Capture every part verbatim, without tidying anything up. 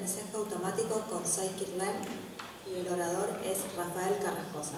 aprendizaje automático con Scikit-Learn y el orador es Rafael Carrascosa.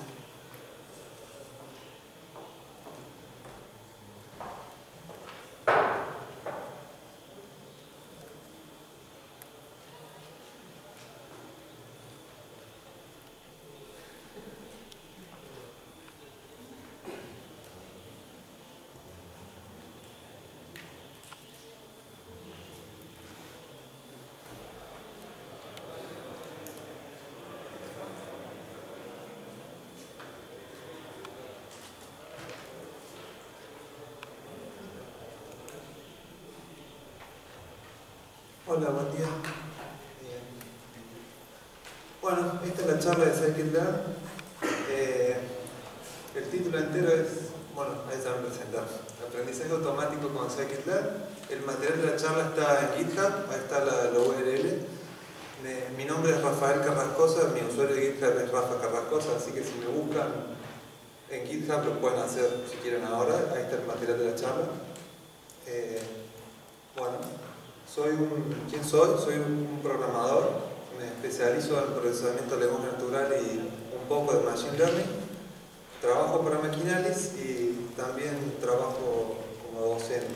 Hola, buen día. Eh, bueno, esta es la charla de Scikit-Learn. Eh, el título entero es, bueno, ahí se va a presentar. Aprendizaje automático con Scikit-Learn. El material de la charla está en GitHub, ahí está la, la U R L. Eh, mi nombre es Rafael Carrascosa, mi usuario de GitHub es Rafa Carrascosa, así que si me buscan en GitHub lo pueden hacer si quieren ahora. Ahí está el material de la charla. Eh, bueno. Soy un, ¿Quién soy? Soy un programador, me especializo en procesamiento de lenguaje natural y un poco de Machine Learning. Trabajo para Maquinalis y también trabajo como docente.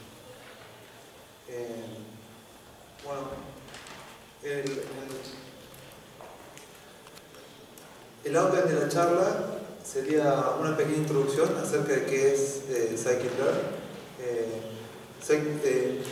Eh, bueno, el, el, el outline de la charla sería una pequeña introducción acerca de qué es eh, Scikit-Learn. Eh, eh,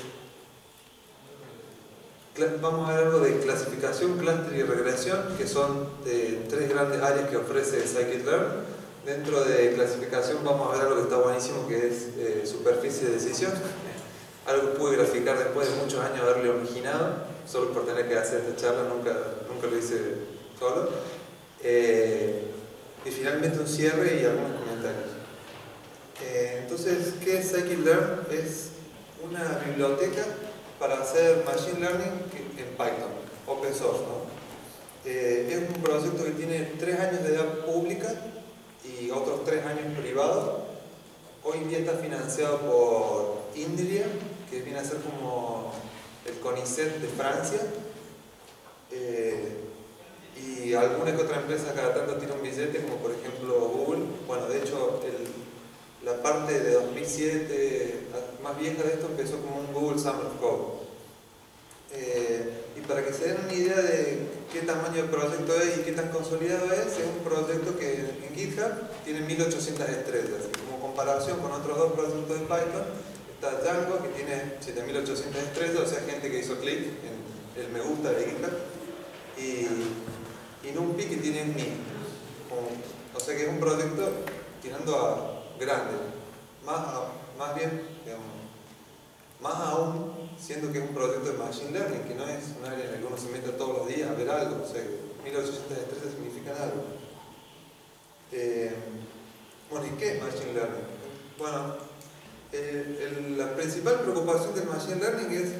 Vamos a ver algo de clasificación, clúster y regresión, que son eh, tres grandes áreas que ofrece Scikit-Learn. Dentro de clasificación vamos a ver algo que está buenísimo, que es eh, superficie de decisión. Algo que pude graficar después de muchos años de haberlo imaginado, solo por tener que hacer esta charla, nunca, nunca lo hice solo. Eh, y finalmente un cierre y algunos comentarios. Eh, entonces, ¿qué es Scikit-Learn? Es una biblioteca para hacer Machine Learning en Python, Open Source, ¿no? Eh, es un proyecto que tiene tres años de edad pública y otros tres años privados. Hoy en día está financiado por Indria, que viene a ser como el CONICET de Francia. Eh, y alguna que otra empresa cada tanto tiene un billete, como por ejemplo Google. Bueno, de hecho, el, la parte de dos mil siete más vieja de esto empezó como un Google Summer of Code. Eh, y para que se den una idea de qué tamaño de proyecto es y qué tan consolidado es, es un proyecto que en GitHub tiene mil ochocientas estrellas. Y como comparación con otros dos proyectos de Python, está Django, que tiene siete mil ochocientas estrellas, o sea, gente que hizo clic en el me gusta de GitHub, y, y NumPy, que tiene mil. O sea que es un proyecto tirando a grande, más, a, más bien, digamos, más aún siendo que es un proyecto de Machine Learning, que no es un área en la que uno se mete todos los días a ver algo. O sea, mil ochocientas estrellas significan algo. Eh, bueno, ¿y qué es Machine Learning? Bueno, el, el, la principal preocupación del Machine Learning es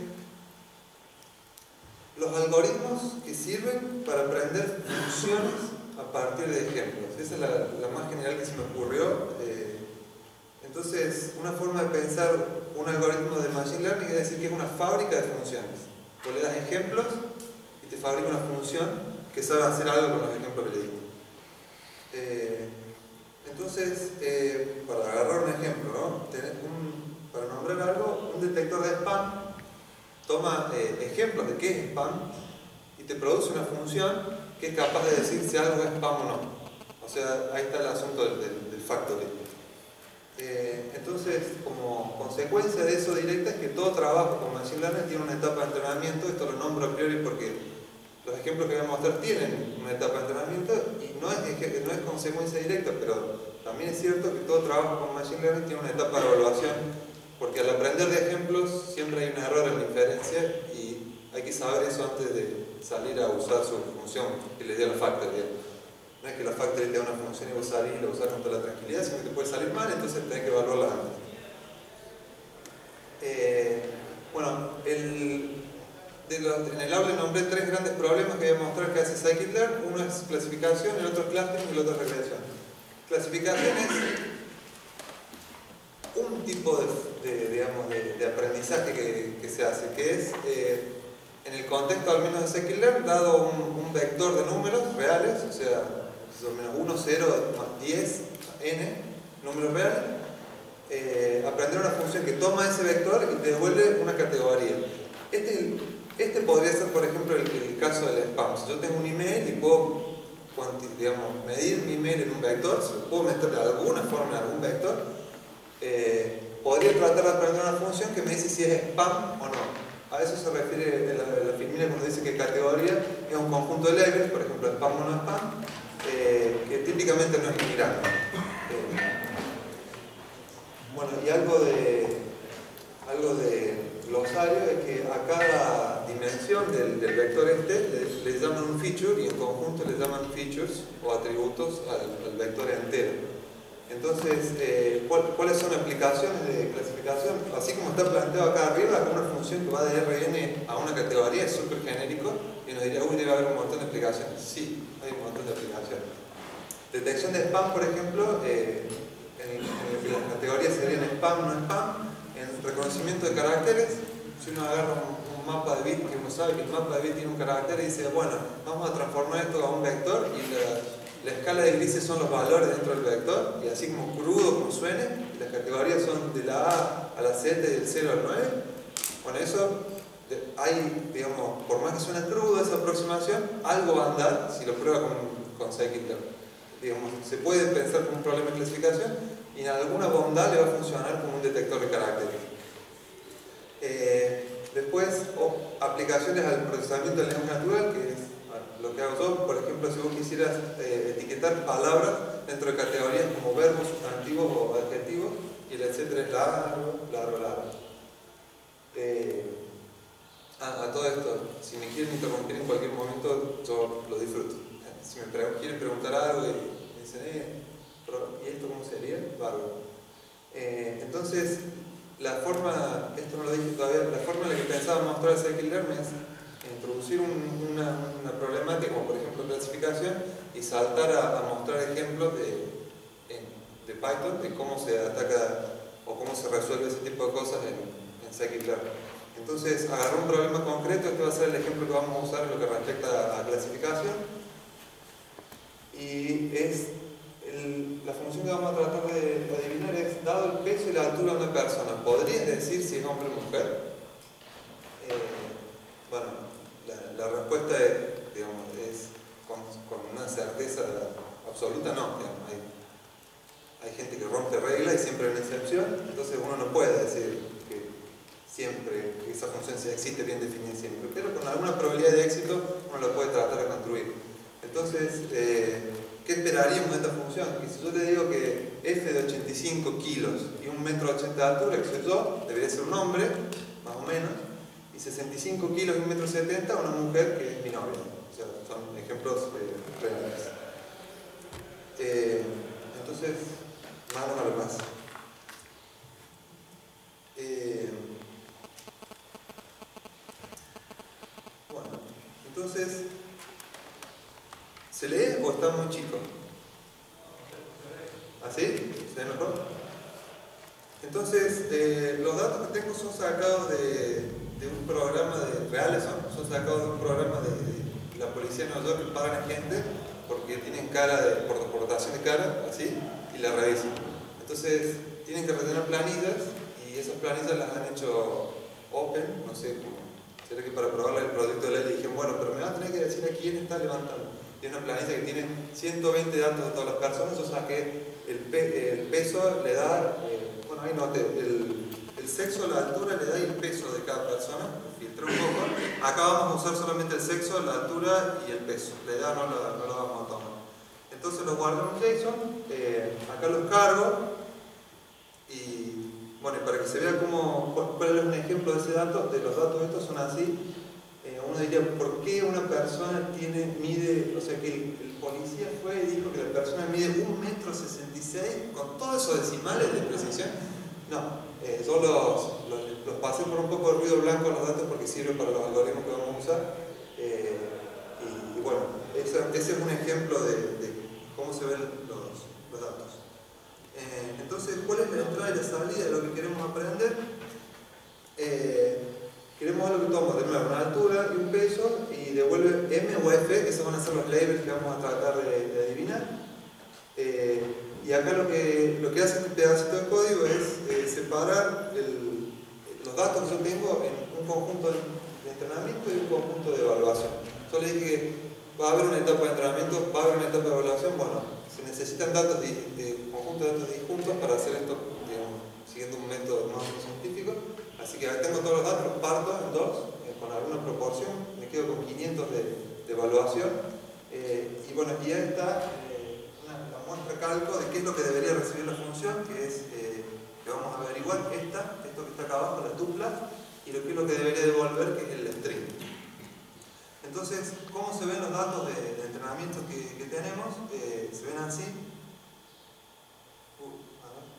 los algoritmos que sirven para aprender funciones a partir de ejemplos. Esa es la, la más general que se me ocurrió. Eh, entonces, una forma de pensar un algoritmo de Machine Learning es decir que es una fábrica de funciones. Tú le das ejemplos y te fabrica una función que sabe hacer algo con los ejemplos que le diste. Eh, entonces, eh, para agarrar un ejemplo, ¿no? Tener un, para nombrar algo, un detector de spam toma eh, ejemplos de qué es spam y te produce una función que es capaz de decir si algo es spam o no. O sea, ahí está el asunto del, del, del factory. Eh, entonces, como consecuencia de eso directa es que todo trabajo con Machine Learning tiene una etapa de entrenamiento. Esto lo nombro a priori porque los ejemplos que voy a mostrar tienen una etapa de entrenamiento y no es, no es consecuencia directa, pero también es cierto que todo trabajo con Machine Learning tiene una etapa de evaluación, porque al aprender de ejemplos siempre hay un error en la inferencia y hay que saber eso antes de salir a usar su función que le dio la factory. No es que la factory te da una función y vos salís y la usás con toda la tranquilidad, sino que puede salir mal, entonces tenés que evaluarla antes. Eh, bueno, el, de los, en el aula nombré tres grandes problemas que voy a mostrar que hace Scikit-Learn. Uno es clasificación, el otro es clustering y el otro es regresión. Clasificación es un tipo de, de, digamos, de, de aprendizaje que, que se hace, que es eh, en el contexto al menos de scikit-learn, dado un, un vector de números reales, o sea, menos uno, cero, diez, n, números reales, eh, aprender una función que toma ese vector y te devuelve una categoría. Este, este podría ser, por ejemplo, el, el caso del spam. Si yo tengo un email y puedo, digamos, medir mi email en un vector, si puedo meter de alguna forma en algún vector, eh, podría tratar de aprender una función que me dice si es spam o no. A eso se refiere la, la filmina cuando dice que categoría es un conjunto de labels, por ejemplo, spam o no spam, eh, que típicamente no es migrante. Eh, bueno, y algo de, algo de glosario es que a cada dimensión del, del vector este le, le llaman un feature y en conjunto le llaman features o atributos al, al vector entero. Entonces, eh, ¿cuál, ¿cuáles son aplicaciones de clasificación? Así como está planteado acá arriba, una función que va de R N a una categoría es súper genérico y nos diría, uy, debe haber un montón de aplicaciones. Sí, hay un montón de aplicaciones. Detección de spam, por ejemplo, eh, en, en las categorías serían spam, no spam. En reconocimiento de caracteres, si uno agarra un, un mapa de bit, que uno sabe que el mapa de bit tiene un carácter y dice, bueno, vamos a transformar esto a un vector y la, la escala de grises son los valores dentro del vector y así como crudo como suene, las categorías son de la A a la Z y del cero al nueve. Con eso hay, digamos, por más que suene crudo esa aproximación, algo va a andar si lo prueba con, con scikit-learn. Digamos, se puede pensar como un problema de clasificación y en alguna bondad le va a funcionar como un detector de caracteres. Eh, después, oh, aplicaciones al procesamiento del lenguaje natural, que es lo que hago yo. Por ejemplo, si vos quisieras eh, etiquetar palabras dentro de categorías como verbos, sustantivos o adjetivos, y el etcétera es largo, largo, largo. Eh, a, a todo esto, si me quieren interrumpir en cualquier momento, yo lo disfruto. Si me pre quieren preguntar algo y me dicen, eh, ¿y esto cómo sería? Bárbaro. Eh, entonces, la forma, esto no lo dije todavía, la forma en la que pensaba mostrar el scikit-learn es introducir un, una, una problemática, como por ejemplo clasificación, y saltar a, a mostrar ejemplos de, de Python de cómo se ataca o cómo se resuelve ese tipo de cosas en, en scikit-learn. Entonces, agarré un problema concreto, este va a ser el ejemplo que vamos a usar en lo que respecta a clasificación. Y es el, la función que vamos a tratar de adivinar es, dado el peso y la altura de una persona, ¿podrías decir si es hombre o mujer? Eh, bueno, la, la respuesta es, digamos, es con, con una certeza absoluta, no. Digamos, hay, hay gente que rompe reglas y siempre hay una excepción, entonces uno no puede decir que siempre que esa función existe bien definida siempre, pero con alguna probabilidad de éxito uno lo puede tratar de construir. Entonces, eh, ¿qué esperaríamos de esta función? Que si yo te digo que f de ochenta y cinco kilos y un metro ochenta de altura, que soy yo, debería ser un hombre, más o menos, y sesenta y cinco kilos y un metro setenta, una mujer que es mi novia. O sea, son ejemplos eh, reales. Eh, entonces, vamos a lo más. Eh, bueno, entonces, ¿se lee o está muy chico? ¿Así? ¿Se ve mejor? Entonces, eh, los datos que tengo son sacados de, de un programa de, reales, son, son sacados de un programa de, de la policía de Nueva York que pagan a gente porque tienen cara de, por deportación de cara, así, y la revisan. Entonces, tienen que rellenar planillas y esas planillas las han hecho open, no sé, será que para probarle el proyecto de ley le dijeron, bueno, pero me va a tener que decir a quién está levantando. Tiene una planilla que tiene ciento veinte datos de todas las personas, yo saqué el, pe el peso, le da, eh, bueno ahí noté, el, el sexo, la altura, le da y el peso de cada persona, filtré un poco. Acá vamos a usar solamente el sexo, la altura y el peso, la edad no la, no la vamos a tomar. Entonces los guardo en un JSON, eh, acá los cargo y bueno, y para que se vea cómo, cuál es un ejemplo de ese dato, de los datos estos son así. Uno diría, ¿por qué una persona tiene, mide, o sea que el, el policía fue y dijo que la persona mide un metro sesenta y seis con todos esos decimales de precisión? No, eh, yo los, los, los pasé por un poco de ruido blanco los datos porque sirven para los algoritmos que vamos a usar. Eh, y, y bueno, ese, ese es un ejemplo de, de cómo se ven los, los datos. Eh, entonces, ¿cuál es la entrada y la salida de lo que queremos aprender? Eh, Queremos ver lo que toma de nuevo una altura y un peso y devuelve M o F, esos van a ser los labels que vamos a tratar de, de adivinar. Eh, y acá lo que, lo que hace este pedacito de código es eh, separar el, los datos que yo tengo en un conjunto de entrenamiento y un conjunto de evaluación. Yo le dije que va a haber una etapa de entrenamiento, va a haber una etapa de evaluación. Bueno, se necesitan datos de, de conjunto de datos disjuntos para hacer esto, digamos, siguiendo un método más o menos científico. Así que acá tengo todos los datos, los parto en dos, eh, con alguna proporción, me quedo con quinientos de, de evaluación. Eh, y bueno, y ahí está eh, una, la muestra calco de qué es lo que debería recibir la función, que es, eh, que vamos a averiguar esta, esto que está acá abajo, la tupla, y lo que es lo que debería devolver, que es el string. Entonces, ¿cómo se ven los datos de, de entrenamiento que, que tenemos? Eh, se ven así. Uh, a ver.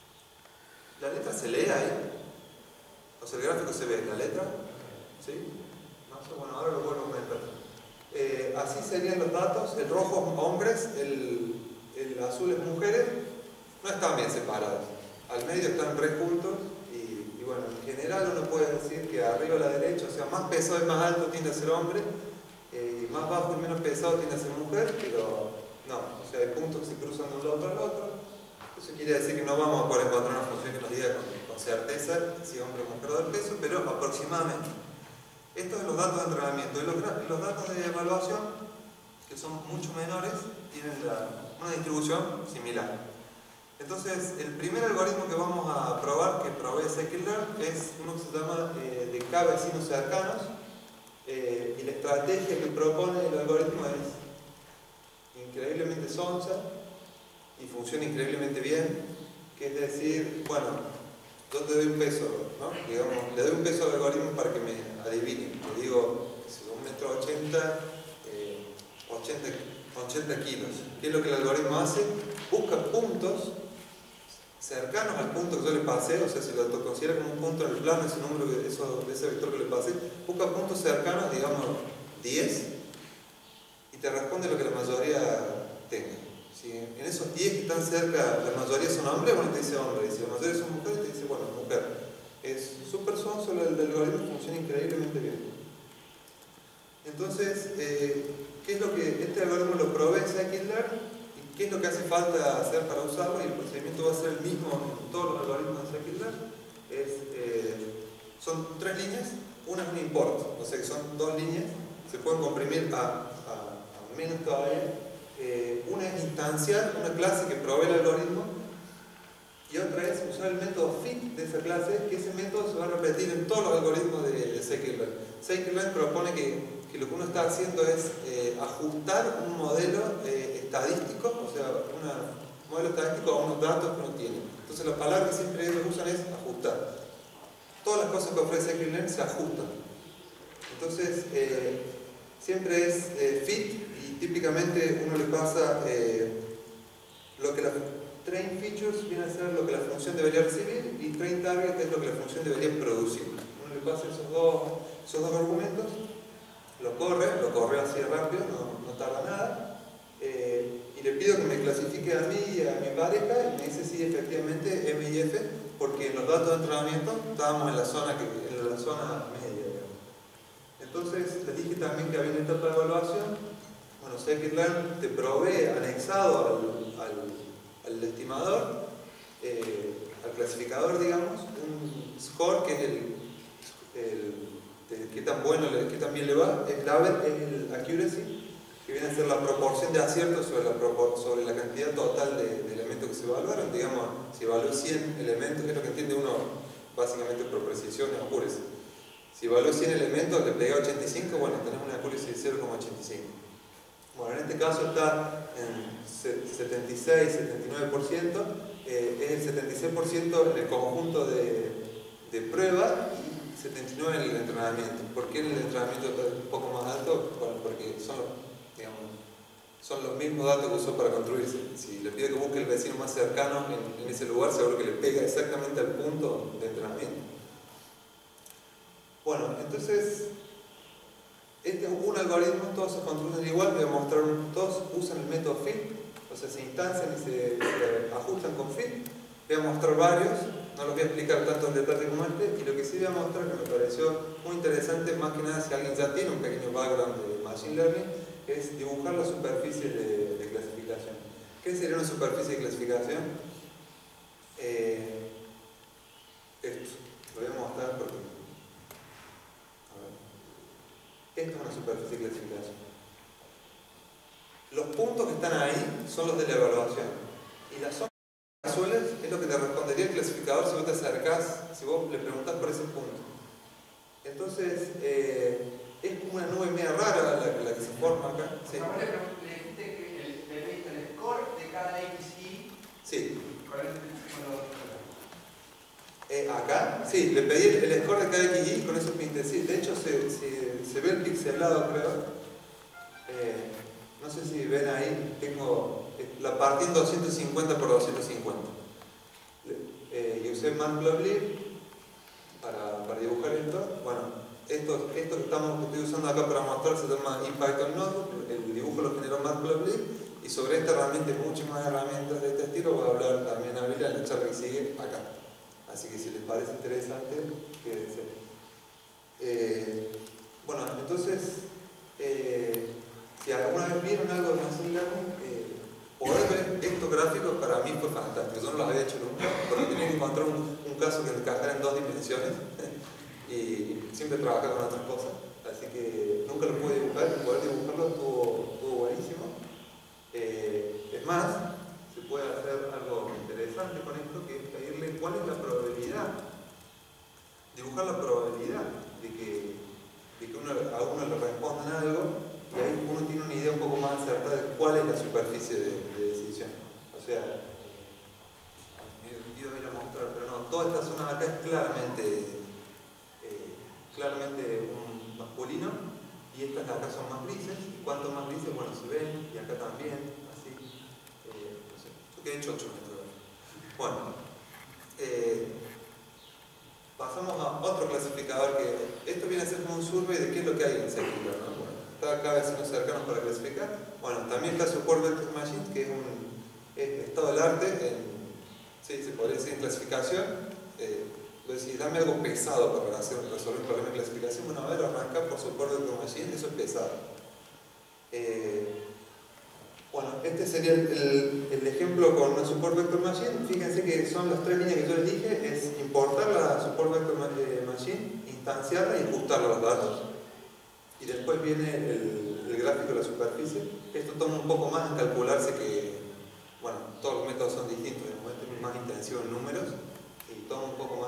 La letra se lee ahí. O sea, el gráfico se ve, la letra. ¿Sí? No sé, bueno, ahora lo vuelvo a aumentar. Eh, así serían los datos. El rojo hombres, el, el azul es mujeres. No están bien separados. Al medio están re juntos. Y, y bueno, en general uno puede decir que arriba a la derecha, o sea, más pesado y más alto tiende a ser hombre. Eh, más bajo y menos pesado tiende a ser mujer, pero no, o sea, hay puntos que se cruzan de un lado para el otro. Eso quiere decir que no vamos a poder encontrar una función que nos diga con, con certeza si hombre o mujer da el peso, pero aproximadamente. Estos son los datos de entrenamiento. Y los, los datos de evaluación, que son mucho menores, tienen la, una distribución similar. Entonces, el primer algoritmo que vamos a probar, que provee scikit-learn, es uno que se llama eh, de K vecinos cercanos. Eh, y la estrategia que propone el algoritmo es increíblemente sonsa y funciona increíblemente bien, que es decir, bueno, yo te doy un peso, ¿no? Digamos, le doy un peso al algoritmo para que me adivine. Le digo, si un metro ochenta, eh, ochenta, ochenta kilos. ¿Qué es lo que el algoritmo hace? Busca puntos cercanos al punto que yo le pasé, o sea, si lo considera como un punto en el plano, ese número, eso, ese vector que le pasé, busca puntos cercanos, digamos diez, y te responde lo que la mayoría tenga. Si en esos diez que están cerca, la mayoría son hombres, bueno, te dice hombre, y si la mayoría son mujeres, te dice, bueno, mujer. Es súper sonso, el, el algoritmo funciona increíblemente bien. Entonces, eh, ¿qué es lo que este algoritmo lo provee scikit-learn? ¿Qué es lo que hace falta hacer para usarlo? Y el procedimiento va a ser el mismo en todos los algoritmos de scikit-learn. Eh, son tres líneas, una es un import, o sea que son dos líneas, se pueden comprimir a, a, a menos todavía. Eh, una es instanciar una clase que provee el algoritmo, y otra es usar el método fit de esa clase, que ese método se va a repetir en todos los algoritmos de, de scikit-learn. Scikit-learn propone que, que lo que uno está haciendo es eh, ajustar un modelo eh, estadístico, o sea, un modelo estadístico a unos datos que uno tiene. Entonces la palabra que siempre ellos usan es ajustar. Todas las cosas que ofrece scikit-learn se ajustan. Entonces, eh, siempre es eh, fit, y típicamente uno le pasa eh, lo que la train features viene a ser lo que la función debería recibir, y train target es lo que la función debería producir. Uno le pasa esos dos, esos dos argumentos, lo corre, lo corre así rápido, no, no tarda nada, eh, y le pido que me clasifique a mí y a mi pareja, y me dice sí, efectivamente, M y F, porque en los datos de entrenamiento estábamos en la zona, que, en la zona media. Digamos. Entonces, les dije también que había una etapa de evaluación. Bueno, scikit-learn te provee anexado al, al, al estimador, eh, al clasificador, digamos, un score que es el, el de qué tan bueno, qué tan bien le va. El label es el accuracy, que viene a ser la proporción de aciertos sobre la, sobre la cantidad total de, de elementos que se evaluaron. Digamos, si evaluó cien elementos, que es lo que entiende uno básicamente por precisión y accuracy. Si evaluó cien elementos, le pegué ochenta y cinco, bueno, tenemos una accuracy de cero coma ochenta y cinco. Bueno, en este caso está en setenta y seis, setenta y nueve por ciento, eh, es el setenta y seis por ciento en el conjunto de, de prueba y setenta y nueve por ciento en el entrenamiento. ¿Por qué en el entrenamiento está un poco más alto? Bueno, porque son los, digamos, son los mismos datos que usó para construirse. Si le pido que busque el vecino más cercano en, en ese lugar, seguro que le pega exactamente al punto de entrenamiento. Bueno, entonces, este es un algoritmo, todos se construyen igual, voy a mostrar, todos usan el método fit, o sea, se instancian y se, se ajustan con fit. Voy a mostrar varios. no los voy a explicar tanto en detalle como este, y lo que sí voy a mostrar que me pareció muy interesante, más que nada si alguien ya tiene un pequeño background de Machine Learning, es dibujar la superficie de, de clasificación. ¿Qué sería una superficie de clasificación? Eh, esto, lo voy a mostrar porque... A ver. Esto es una superficie de clasificación. Los puntos que están ahí son los de la evaluación, y las zonas azules es lo que te respondería el clasificador si vos te acercás, si vos le preguntás por ese punto. Entonces, eh, es como una nube media rara la, la que se forma acá. Sí. Ahora le dijiste que le pediste el score de cada X Y. Sí. ¿Cuál es el Eh, acá, sí, le pedí el, el score de cada X Y con esos pintes. Sí, de hecho, se, se, se ve el pixelado, creo. Eh, no sé si ven ahí, tengo la partí en doscientos cincuenta por doscientos cincuenta. Eh, y usé Matplotlib para, para dibujar esto. Bueno, esto, esto que, estamos, que estoy usando acá para mostrar se llama IPython Notebook. El dibujo lo generó Matplotlib. Y sobre esta herramienta y muchas más herramientas de este estilo voy a hablar también a Vila en la charla que sigue acá. Así que si les parece interesante, quédense. Eh, bueno, entonces, eh, si alguna vez vieron algo de Machine Learning, eh, poder ver estos gráficos para mí fue fantástico. Yo no los había hecho nunca, porque tenía que encontrar un, un caso que encajara en dos dimensiones y siempre trabajé con otras cosas, así que nunca lo pude dibujar, y poder dibujarlo estuvo, estuvo buenísimo. Eh, es más, se puede hacer algo interesante con esto, que es pedirle cuál es la probabilidad, dibujar la probabilidad de que, de que uno, a uno le respondan algo, y ahí uno tiene una idea un poco más acertada de cuál es la superficie de, de decisión. O sea, me olvido ir a mostrar, pero no, toda esta zona de acá es claramente, eh, claramente un masculino, y estas de acá son más grises, y cuanto más grises, bueno, se ven, y acá también, así. Eh, no sé, yo quedé chocho en esto. Bueno, eh, pasamos a otro clasificador que, esto viene a ser como un survey de qué es lo que hay en Scikit-Learn, ¿no? Bueno, está acá vecinos cercanos para clasificar. Bueno, también está Support Vector Machine, que es un es estado del arte, en, sí, se podría decir en clasificación. Eh, decir, dame algo pesado para hacer, resolver un problema de clasificación. Bueno, a ver, arrancar por Support Vector Machine, eso es pesado. Eh, bueno, este sería el, el, el ejemplo con una Support Vector Machine. Fíjense que son las tres líneas que yo les dije, es importar la Support Vector Machine, instanciarla y ajustarla a los datos. Y después viene el, el gráfico de la superficie. Esto toma un poco más en calcularse que, bueno, todos los métodos son distintos, de momento es más intensivo en números y toma un poco más.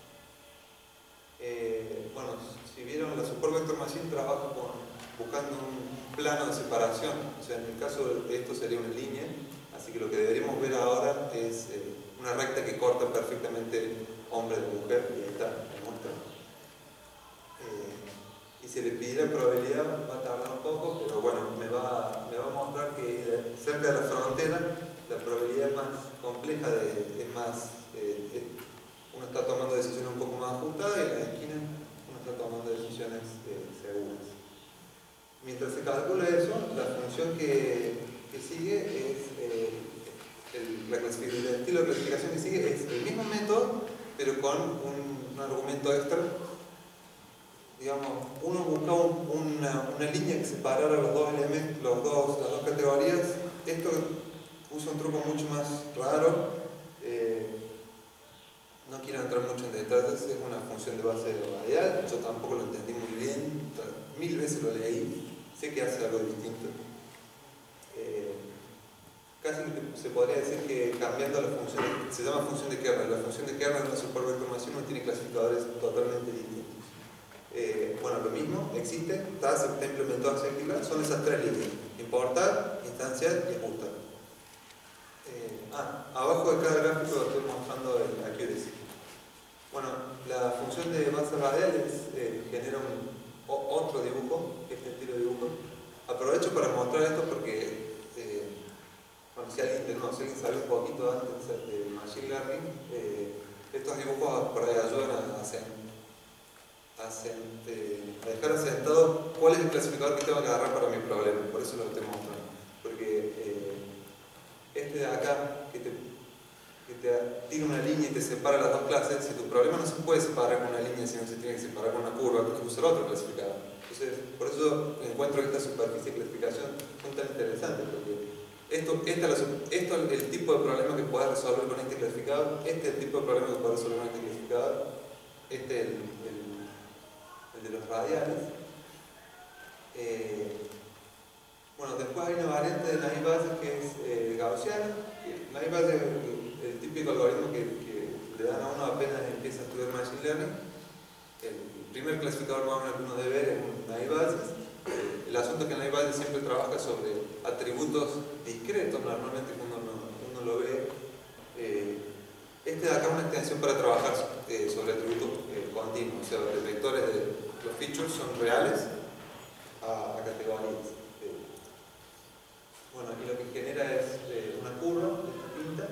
Eh, bueno, si vieron, la Support Vector Machine trabaja con, buscando un plano de separación, o sea, en el caso de esto sería una línea, así que lo que deberíamos ver ahora es eh, una recta que corta perfectamente hombre de mujer, y ahí está, me muestra. Eh, y si le pidiera probabilidad va a tardar un poco, pero bueno, me va, me va a mostrar que cerca de la frontera la probabilidad es más compleja, de, es más, eh, uno está tomando decisiones un poco más ajustadas y en la esquina uno está tomando decisiones eh, seguras. Mientras se calcula eso, la función que, que sigue es, eh, el, la el estilo de clasificación que sigue es el mismo método, pero con un, un argumento extra. Digamos, uno busca un, una, una línea que separara los dos elementos, los dos, las dos categorías. Esto usa un truco mucho más raro. Eh, no quiero entrar mucho en detalles, es una función de base radial. Yo tampoco lo entendí muy bien, mil veces lo leí, sé que hace algo distinto. Eh, casi se podría decir que cambiando la función, se llama función de kernel. La función de kernel en la Support Vector Machine no tiene clasificadores totalmente distintos. Eh, bueno, lo mismo, existe, está, está implementado en Scikit-Learn, son esas tres líneas: importar, instanciar y ajustar. Eh, ah, abajo de cada gráfico estoy mostrando el accuracy. Bueno, la función de base radial es, eh, genera un, o, otro dibujo, este estilo de dibujo. Aprovecho para mostrar esto porque, eh, bueno, si alguien, no, si alguien sabe un poquito antes de Machine Learning, eh, estos dibujos por ahí ayudan a hacer. Hacen, eh, a dejar asentado cuál es el clasificador que tengo que agarrar para mi problema. Por eso lo estoy mostrando, porque eh, este de acá que te, que te tira una línea línea y te separa las dos clases, si tu problema no se puede separar con una línea, sino que se tiene que separar con una curva, tienes que usar otro clasificador. Entonces, por eso encuentro que esta superficie de clasificación son tan interesantes, porque esto, esta, esto es el tipo de problema que puedes resolver con este clasificador, este es el tipo de problema que puedes resolver con este clasificador, este es el, el, el de los radiales. Eh, bueno, después hay una variante de naive Bayes que es eh, gaussiana. Naive Bayes es el, el típico algoritmo que, que le dan a uno apenas empieza a estudiar Machine Learning. El primer clasificador más o menos que uno debe ver es un naive Bayes. El asunto es que naive Bayes siempre trabaja sobre atributos discretos, normalmente cuando uno, uno lo ve. Eh, este de acá es una extensión para trabajar eh, sobre atributos eh, continuos, o sea, los vectores de los features son reales a, a categorías. Eh, bueno, aquí lo que genera es eh, una curva distinta.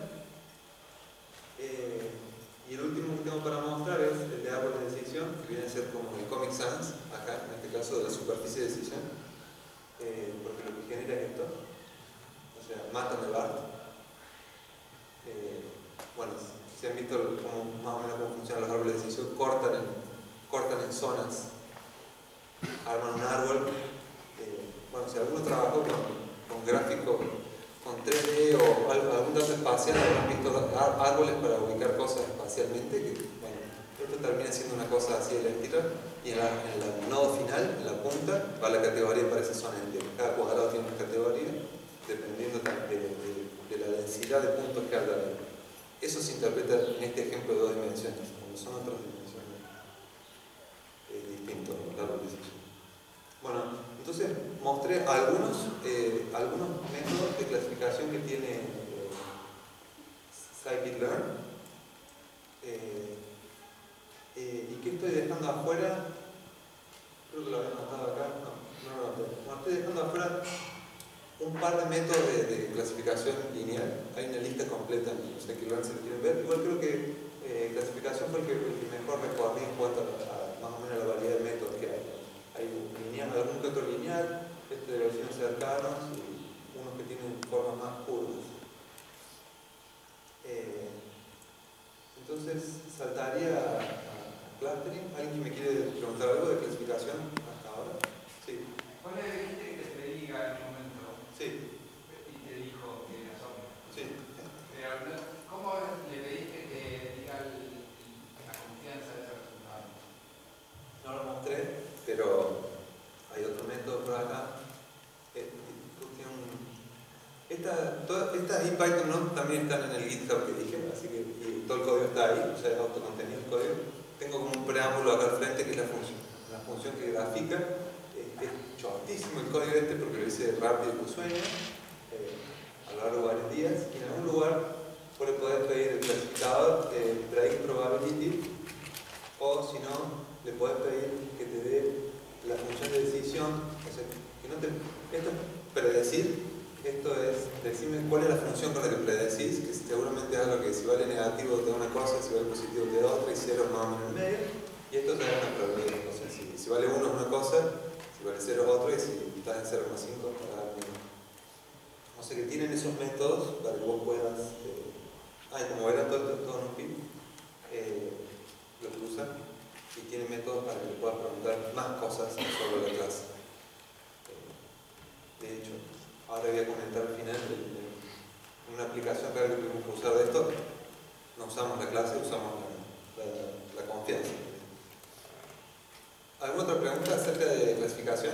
Eh, y el último que tengo para mostrar es el de árbol de decisión, que viene a ser como el Comic Sans, acá en este caso de la superficie de decisión, eh, porque lo que genera es esto, o sea, matan el bar. Eh, bueno, si han visto cómo, más o menos cómo funcionan los árboles de decisión, cortan en, cortan en zonas, arman un árbol. Eh, bueno, si alguno trabajó con, con gráficos con tres D o algún dato espacial, habrán visto árboles para ubicar cosas espacialmente, que bueno, esto termina siendo una cosa así elástica, y en, la, en el nodo final, en la punta, va la categoría para esa zona entera. Cada cuadrado tiene una categoría, dependiendo de, de, de, de la densidad de puntos que haya. Eso se interpreta en este ejemplo de dos dimensiones, cuando son otras dimensiones eh, distintos, claro que sí. Bueno, entonces mostré algunos, eh, algunos métodos de clasificación que tiene eh, Scikit-learn eh, eh, y que estoy dejando afuera. Creo que lo había notado acá, no, no lo noté. Bueno, estoy dejando afuera un par de métodos de, de clasificación lineal. Hay una lista completa en Scikit-learn si lo quieren ver. Igual creo que eh, clasificación fue el que, el que mejor recorrí en cuanto a, a más o menos la variedad de métodos que hay. Hay un lineal, algún que otro lineal, este de vecinos cercanos y unos que tienen formas más curvas. Eh, entonces saltaría a, a clustering. ¿Alguien que me quiere preguntar algo de clasificación hasta ahora? Sí. ¿Vos le dijiste que te diga en un momento? Sí. Y te dijo que era sombra. Sí. Pero, ¿cómo le pediste que diga el, la confianza de ese resultado? No lo mostré, pero hay otro método por acá. Esta, toda, estas y Python no también están en el GitHub que dije, así que y todo el código está ahí, o sea, es autocontenido el código. Tengo como un preámbulo acá al frente que es la función, la función que grafica. Eh, es chortísimo el código este porque lo hice rápido y con sueño, eh, a lo largo de varios días, y en algún lugar vos le podés pedir el clasificador de break probability, o si no, le podés pedir que te dé la función de decisión, o sea, que no te, esto es predecir. Esto es, decime cuál es la función con la que predecís, que seguramente es algo que si vale negativo te da una cosa, si vale positivo te da otra, y cero más o menos en medio. Y esto ya es una probabilidad. O sea, si, si vale uno es una cosa, si vale cero es otra, y si estás en cero coma cinco te da el mismo. O sea que tienen esos métodos para que vos puedas. Eh, ah, y como verán, todo esto es todo en un pip. Eh, lo que usan, y tienen métodos para que le puedas preguntar más cosas sobre la clase. Eh, de hecho, ahora voy a comentar al final de, de una aplicación real que tuvimos que usar de esto. No usamos la clase, usamos la, la, la confianza. ¿Alguna otra pregunta acerca de clasificación?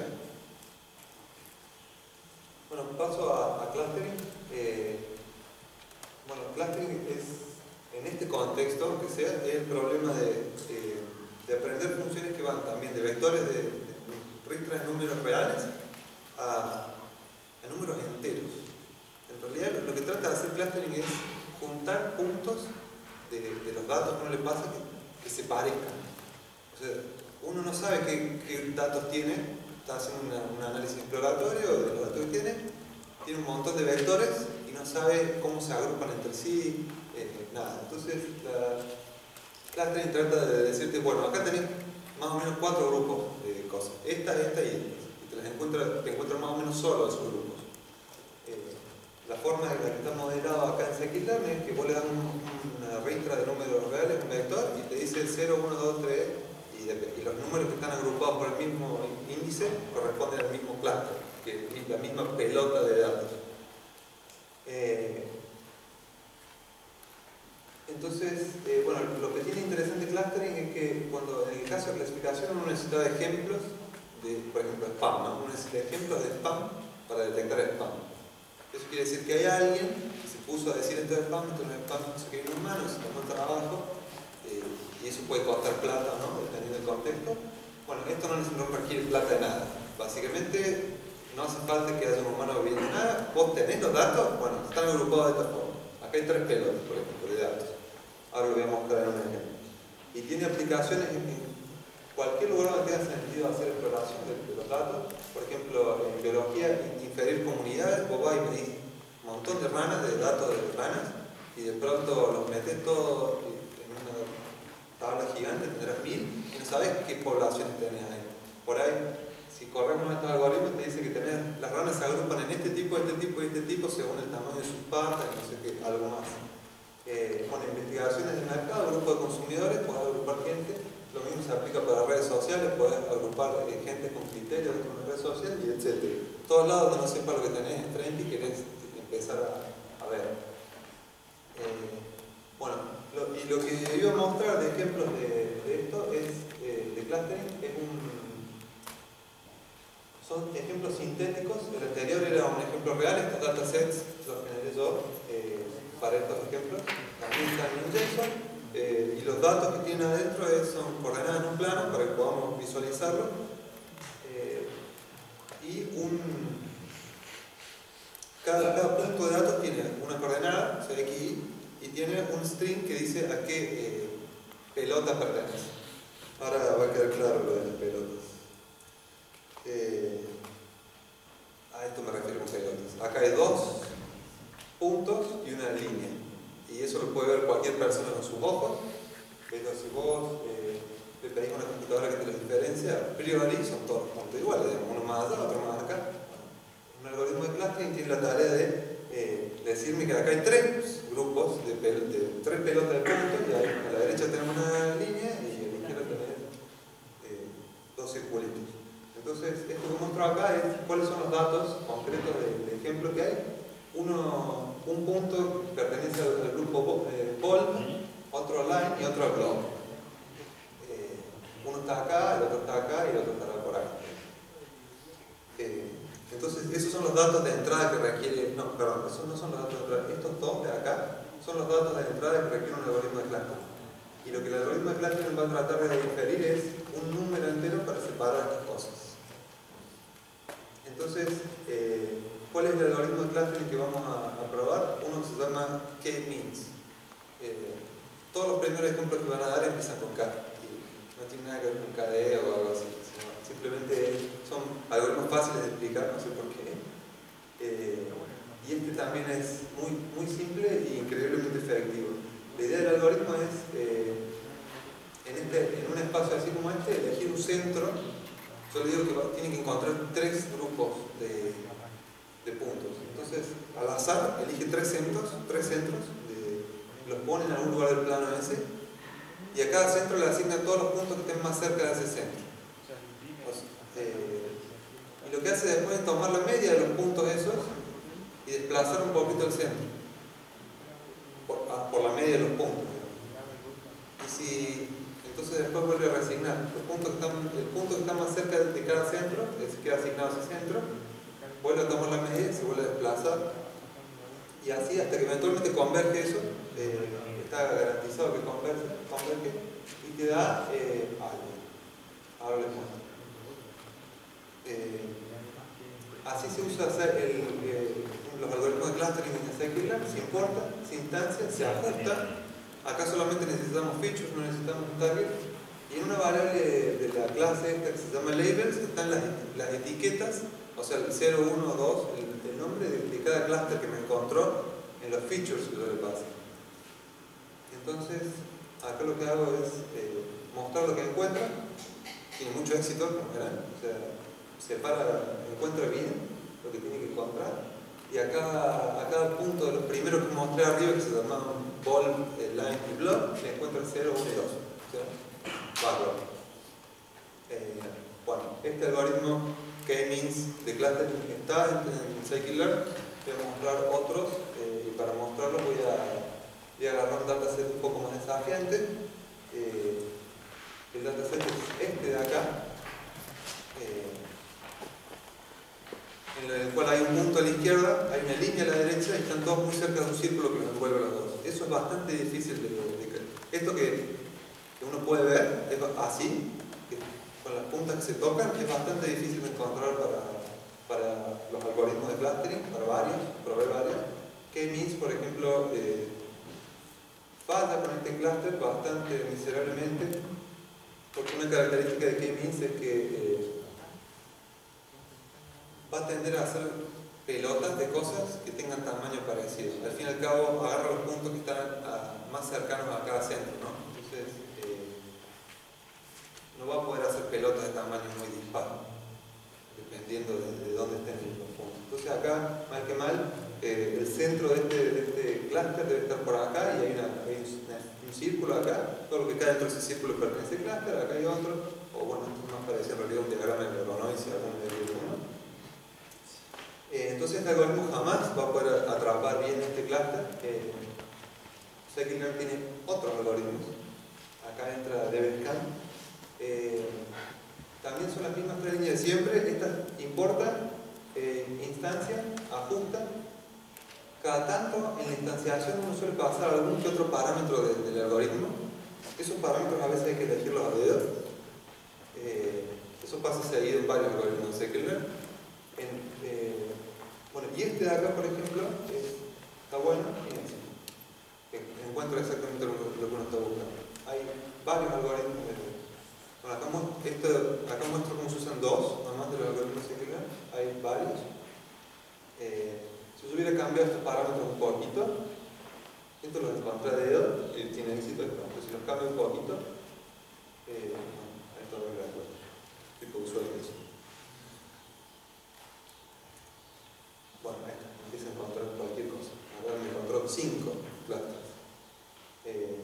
Bueno, paso a, a clustering. Eh, bueno, clustering es, en este contexto, aunque sea, es el problema de, de, de aprender funciones que van también de vectores de, de registros de números reales a a números enteros. En realidad lo que trata de hacer clustering es juntar puntos de, de los datos que uno le pasa que, que se parezcan. O sea, uno no sabe qué, qué datos tiene, está haciendo una, un análisis exploratorio de los datos que tiene, tiene un montón de vectores y no sabe cómo se agrupan entre sí, eh, nada. Entonces, la clustering trata de decirte, bueno, acá tenés más o menos cuatro grupos de cosas, esta, esta y esta. Te las encuentras, te encuentras más o menos solo esos grupos. Eh, la forma en la que está modelado acá en scikit-learn es que vos le das un, una ristra de números reales, un vector, y te dice cero, uno, dos, tres, y, de, y los números que están agrupados por el mismo índice corresponden al mismo clúster, que es la misma pelota de datos. Eh, entonces, eh, bueno, lo que tiene interesante clustering es que cuando en el caso de clasificación uno necesita ejemplos de, por ejemplo, spam, ¿no? Uno necesita ejemplos de spam para detectar spam. Eso quiere decir que hay alguien que se puso a decir esto es spam, esto no es spam, no sé qué, en humano, se tomó el trabajo, eh, y eso puede costar plata, ¿no? Dependiendo del contexto. Bueno, esto no, no requiere plata de nada. Básicamente, no hace falta que haya un humano viendo nada. Vos tenés los datos, bueno, están agrupados de esta forma. Acá hay tres pelotas, por ejemplo, de datos. Ahora lo voy a mostrar en un ejemplo. Y tiene aplicaciones en, en cualquier lugar donde tenga sentido hacer exploración de, de los datos. Por ejemplo, en biología, inferir comunidades, vos vas y medís un montón de ranas, de datos de ranas, y de pronto los metes todos en una tabla gigante, tendrás mil, y no sabes qué poblaciones tenés ahí. Por ahí, si corremos estos algoritmos, te dice que tenés, las ranas se agrupan en este tipo, este tipo y este tipo, según el tamaño de sus patas, y no sé qué, algo más. Eh, con investigaciones de mercado, grupo de consumidores, podés agrupar gente. Lo mismo se aplica para redes sociales, podés agrupar eh, gente con criterios de una red social, y etcétera. Todos lados donde no sepas lo que tenés enfrente y querés empezar a, a ver. Eh, bueno, lo, y lo que iba a mostrar de ejemplos de, de esto es, eh, de clustering, es un, son ejemplos sintéticos. El anterior era un ejemplo real, estos datasets los generé yo eh, para estos ejemplos. También están en JSON, eh, y los datos que tienen adentro es, son coordenadas en un plano para que podamos visualizarlo. Eh, y un, cada, cada punto de datos tiene una coordenada, o sea, X Y, y tiene un string que dice a qué eh, pelota pertenece. Ahora va a quedar claro lo de las pelotas. Eh, a esto me refiero con pelotas. Acá hay dos puntos y una línea. Y eso lo puede ver cualquier persona con sus ojos. Pero si vos eh, le pedís a una computadora que te los diferencia, a priori son todos puntos iguales, uno más allá, otro más acá. Un algoritmo de clustering tiene la tarea de eh, decirme que acá hay tres grupos de, pel de tres pelotas de puntos, y ahí a la derecha tenemos una línea y a la izquierda tenemos eh, dos circulitos. Entonces, esto que muestro acá es cuáles son los datos concretos de, de ejemplo que hay. Uno, un punto pertenece al, al grupo eh, Pol, otro Line y otro Globe. Eh, uno está acá, el otro está acá y el otro estará por acá. Eh, entonces, esos son los datos de entrada que requiere. No, perdón, esos no son los datos de entrada. Estos dos de acá son los datos de entrada que requiere un algoritmo de clustering. Y lo que el algoritmo de clustering va a tratar de inferir es un número entero para separar estas cosas. Entonces, eh, ¿cuál es el algoritmo de clustering que vamos a, a probar? Uno que se llama K-means. Eh, todos los primeros ejemplos que van a dar empiezan con K. Y no tiene nada que ver con K D o algo así. Sino simplemente son algoritmos fáciles de explicar, no sé por qué. Eh, y este también es muy, muy simple y increíblemente efectivo. La idea del algoritmo es, eh, en, este, en un espacio así como este, elegir un centro. Yo le digo que tiene que encontrar tres grupos de, de puntos. Entonces, al azar, elige tres centros, tres centros, de, los pone en algún lugar del plano ese, y a cada centro le asigna todos los puntos que estén más cerca de ese centro. O sea, eh, y lo que hace después es tomar la media de los puntos esos y desplazar un poquito el centro, por, a, por la media de los puntos. Y si entonces después vuelve a reasignar los puntos que están, el punto que está más cerca de cada centro, es que queda asignado a ese centro, vuelve a tomar la media, se vuelve a desplazar, y así hasta que eventualmente converge eso, eh, está garantizado que converge, converge y te da eh, algo. Ahora les muestro. Eh, así se usa hacer el, eh, los algoritmos de clustering en scikit-learn, se importa, se instancia, se ajusta. Acá solamente necesitamos features, no necesitamos un target. Y en una variable de, de la clase esta que se llama labels están las, las etiquetas, o sea, el cero, uno, dos, el, el nombre de, de cada cluster que me encontró en los features que yo le pasé. Entonces, acá lo que hago es eh, mostrar lo que encuentra. Tiene mucho éxito, como verán. O sea, separa, encuentra bien lo que tiene que encontrar. y a cada, a cada punto de los primeros que mostré arriba, que se llamaban ball, line y block, le encuentro el cero, uno y dos. ¿Sí? Backward. Eh, bueno, este algoritmo K-means de clustering está en, en scikit-learn. Voy a mostrar otros eh, y para mostrarlos voy a, voy a agarrar un dataset un poco más desafiante. Eh, el dataset es este de acá, eh, en el cual hay un punto a la izquierda, hay una línea a la derecha y están todos muy cerca de un círculo que los envuelve a los dos. Eso es bastante difícil de, de esto que, que uno puede ver es así, que con las puntas que se tocan, es bastante difícil de encontrar para, para los algoritmos de clustering, para varios, proveer varios. K-means, por ejemplo, eh, falla con este cluster bastante miserablemente, porque una característica de K-means es que eh, va a tender a hacer pelotas de cosas que tengan tamaño parecido. Al fin y al cabo, agarra los puntos que están a, más cercanos a cada centro, ¿no? Entonces, eh, no va a poder hacer pelotas de tamaño muy dispar, dependiendo de, de dónde estén los puntos. Entonces, acá, mal que mal, eh, el centro de este, de este clúster debe estar por acá y hay, una, hay un, un círculo acá. Todo lo que cae dentro de ese círculo pertenece al clúster, acá hay otro, o bueno, esto más parece en realidad un diagrama de Voronoi, si algún medio de uno. Entonces este algoritmo jamás va a poder atrapar bien este clúster. Eh, scikit-learn tiene otros algoritmos. Acá entra DBScan. Eh, también son las mismas tres líneas de siempre. Estas importan, eh, instancian, ajustan. Cada tanto en la instanciación uno suele pasar algún que otro parámetro de, del algoritmo. Esos parámetros a veces hay que elegirlos a dedo. Eh, eso pasa seguido en varios algoritmos de scikit-learn. Eh, Bueno, y este de acá, por ejemplo, es, está bueno, fíjense, encuentra exactamente lo, lo que uno está buscando. Hay varios algoritmos. Bueno, acá, esto, acá muestro cómo se usan dos, además de los algoritmos de scikit-learn, hay varios. Eh, si yo hubiera cambiado estos parámetros un poquito, esto lo encontré a dedo, y tiene éxito esto, pero si los cambio un poquito, eh, bueno, esto no es la cosa, tipo usuario eso. Bueno, ahí empieza a encontrar cualquier cosa. Ahora me encontró cinco clusters. Eh,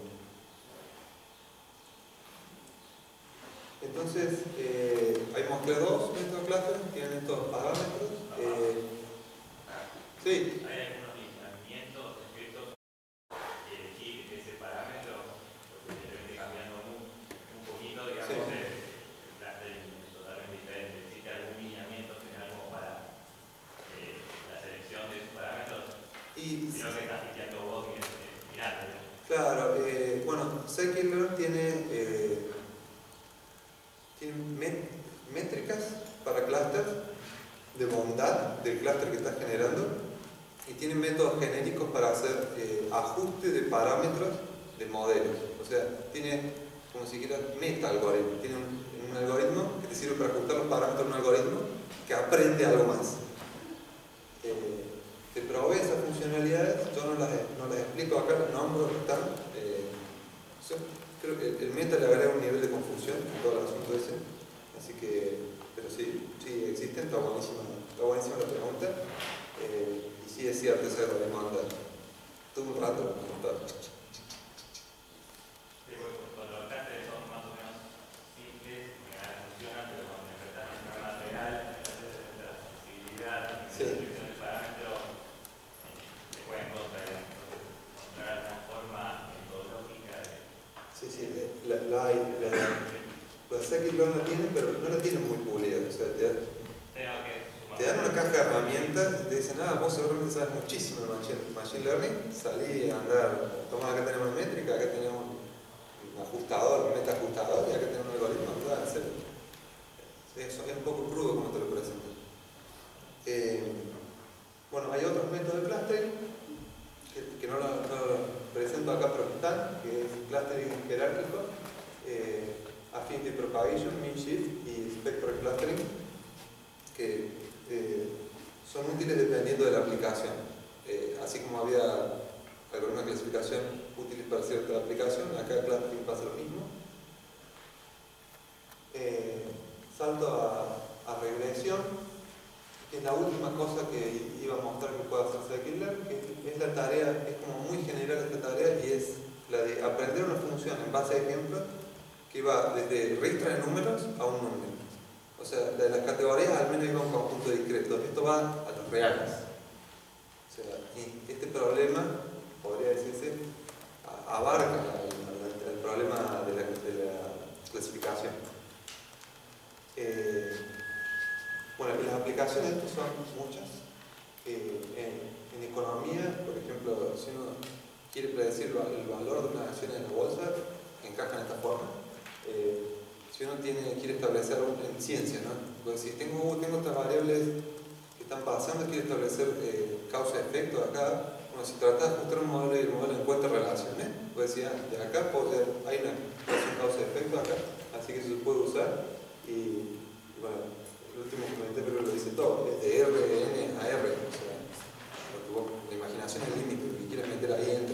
entonces, eh, ahí mostré dos de estos clusters, tienen estos parámetros. Eh, sí. ¿Hay algunos lineamientos escritos que elegir ese parámetro? Porque debe ir cambiando un, un poquito, digamos, sí. el, el cluster es totalmente diferente. ¿Existe algún lineamiento general como para eh, la selección de esos parámetros? Y sino que estás piteando vos y mirando. Claro, eh, bueno, scikit-learn tiene, eh, tiene met, métricas para clusters de bondad del clúster que estás generando y tiene métodos genéricos para hacer eh, ajuste de parámetros de modelos. O sea, tiene como si quieras meta-algoritmo. Tiene un, un algoritmo que te sirve para ajustar los parámetros de un algoritmo que aprende algo más. Eh, te provee esas funcionalidades, yo no las, no las explico acá, los nombro, están. Eh, yo creo que el meta le agrega un nivel de confusión en todo el asunto ese, así que, pero sí, sí existen, está buenísima, está buenísima la pregunta, eh, y sí es cierto, esa es la demanda. Tuve un rato para contar. Cuando los clústeres son más o menos simples, funcionan, pero cuando enfrentas un programa real, la accesibilidad, la selección de parámetros, se pueden encontrar una forma metodológica de... Sí, sí, la, la, la, la scikit-learn la tienen, pero no la tienen muy pulida. O sea, te, te dan una caja de herramientas y te dicen, ah, vos seguramente sabes muchísimo de machine, machine learning, salí a andar, toma, acá tenemos métrica, acá tenemos un ajustador, un meta ajustador, y acá tenemos un algoritmo, ¿verdad? Eso es un poco crudo como te lo presento. Eh, bueno, hay otros métodos de clustering que, que no lo, no lo presento acá, pero están, que es clustering jerárquico, eh, affinity propagation, mean shift y spectral clustering, que eh, son útiles dependiendo de la aplicación. Eh, así como había algoritmos de clasificación útiles para cierta aplicación, acá el clustering pasa lo mismo. Eh, salto a, a regresión. que es la última cosa que iba a mostrar que puede hacer Scikit-Learn, que es la tarea, es como muy general esta tarea, y es la de aprender una función en base a ejemplos que va desde ristra de números a un número. O sea, de las categorías al menos iba un conjunto discreto. Esto va a los reales. O sea, y este problema, podría decirse, abarca el, el problema de la, de la clasificación. Eh, bueno, las aplicaciones de esto son muchas. Eh, en, en economía, por ejemplo, si uno quiere predecir el valor de una acción en la bolsa, encaja en esta forma. Eh, si uno tiene, quiere establecer un, en ciencia, ¿no? Pues si tengo, tengo estas variables que están pasando, quiero establecer eh, causa-efecto acá. Bueno, si tratas de ajustar un modelo y el modelo encuentra relaciones, pues decir, de acá puede, hay una causa-efecto acá, así que eso se puede usar. Y, y bueno, el último que comenté, pero lo dice todo, es de R N a R, o sea, lo que vos, la imaginación es el límite, lo que quieras meter ahí entra.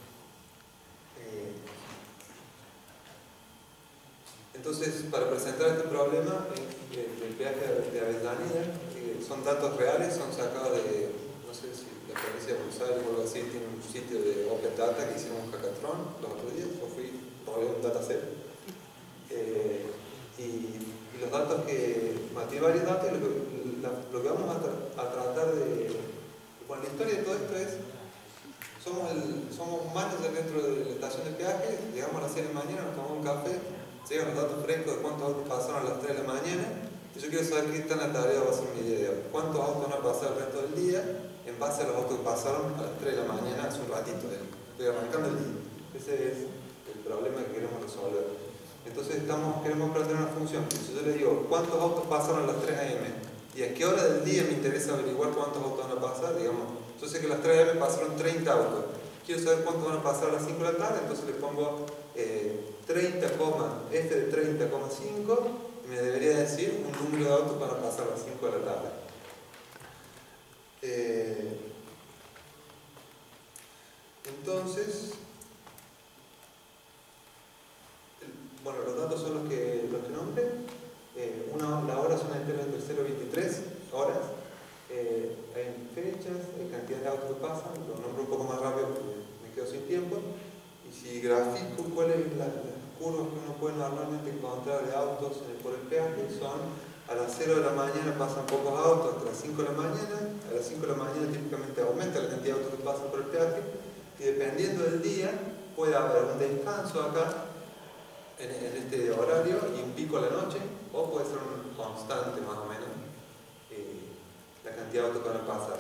Entonces, para presentar este problema del peaje de Avellaneda, eh, son datos reales, son sacados de, no sé si la provincia de Buenos Aires o algo así, tiene un sitio de Open Data que hicieron un hackathon los otros días, yo fui, robé un dataset. Eh, y, y los datos que, bueno, tiene varios datos, y lo que, la, lo que vamos a, tra a tratar de, bueno, la historia de todo esto es, somos, el, somos managers dentro de la estación de peaje, llegamos a las seis de la mañana, nos tomamos un café, llegan los datos frescos de cuántos autos pasaron a las tres de la mañana, y yo quiero saber qué está en la tarea, va a ser mi idea. ¿Cuántos autos van a pasar el resto del día en base a los autos que pasaron a las tres de la mañana hace un ratito? Estoy arrancando el día. Ese es el problema que queremos resolver. Entonces estamos, queremos plantear una función. Si yo le digo, ¿cuántos autos pasaron a las tres a eme? ¿Y a qué hora del día me interesa averiguar cuántos autos van a pasar? Digamos, yo sé que a las tres a eme pasaron treinta autos. Quiero saber cuántos van a pasar a las cinco de la tarde, entonces le pongo eh, treinta, f de treinta coma cinco y me debería decir un número de autos para pasar a las cinco de la tarde. Eh, entonces, bueno, los datos son los que, los que nombré. Eh, una, la hora son enteros entre cero y veintitrés horas. Eh, hay fechas, hay cantidad de autos que pasan, lo nombro un poco más rápido porque me quedo sin tiempo. Y si grafico cuáles son las, las curvas que uno puede normalmente encontrar de autos en el, por el peaje, son a las cero de la mañana pasan pocos autos hasta las cinco de la mañana, a las cinco de la mañana típicamente aumenta la cantidad de autos que pasan por el peaje, y dependiendo del día puede haber un descanso acá en, en este horario y un pico a la noche, o puede ser un constante más o menos eh, la cantidad de autos que van a pasar.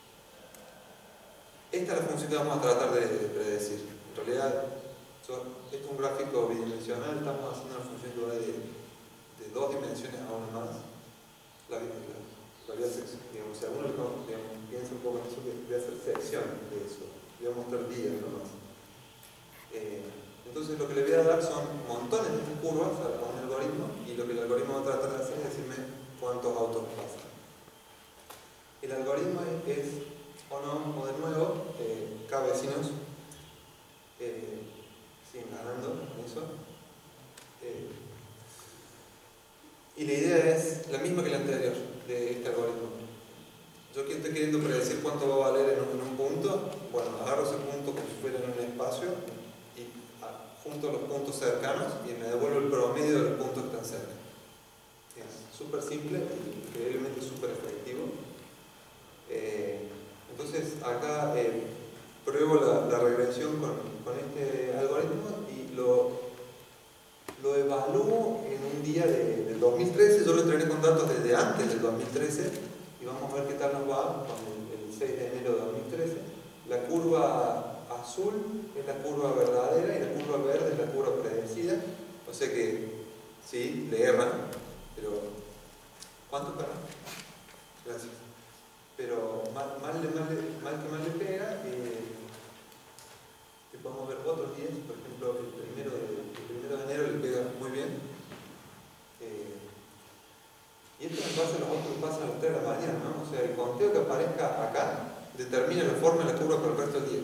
Esta es la función que vamos a tratar de, de predecir. En realidad, so, esto es un gráfico bidimensional, estamos haciendo una función que va de, de dos dimensiones a una más. La, la, la voy a hacer, digamos, si alguno digamos, piensa un poco en eso, voy a hacer sección de eso. Voy a mostrar días nomás. Eh, entonces lo que le voy a dar son montones de estas curvas a un algoritmo, y lo que el algoritmo va a tratar de hacer es decirme cuántos autos pasan. El algoritmo es, es o no, o de nuevo, eh, cada vecinos eh, siguen ganando con eso. Eh, y la idea es la misma que la anterior de este algoritmo. Yo que estoy queriendo predecir cuánto va a valer en un, en un punto, bueno, agarro ese punto como si fuera en un espacio y ah, junto los puntos cercanos y me devuelvo el promedio de los puntos que están cerca. Es súper simple y increíblemente súper efectivo. Eh, entonces acá eh, pruebo la, la regresión con, con este algoritmo y lo, lo evalúo en un día de, del dos mil trece. Yo lo entrené con datos desde antes del dos mil trece y vamos a ver qué tal nos va con el, el seis de enero de dos mil trece. La curva azul es la curva verdadera y la curva verde es la curva predecida, o sea que sí, le erran, pero ¿cuánto para? Gracias. Pero mal, mal, mal, mal que mal le pega, eh, que podemos ver otros días, por ejemplo el primero de, el primero de enero le pega muy bien, eh, y esto en base a los autos que pasan a las tres de la mañana, ¿no? O sea, el conteo que aparezca acá determina la forma de la curva para el resto del día.